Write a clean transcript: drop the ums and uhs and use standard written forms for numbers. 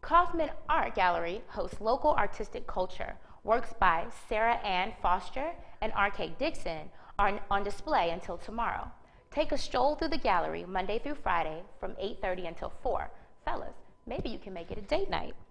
Kauffman Art Gallery hosts local artistic culture. Works by Sarah Ann Foster and R.K. Dixon are on display until tomorrow. Take a stroll through the gallery Monday through Friday from 8:30 until 4. Fellas, maybe you can make it a date night.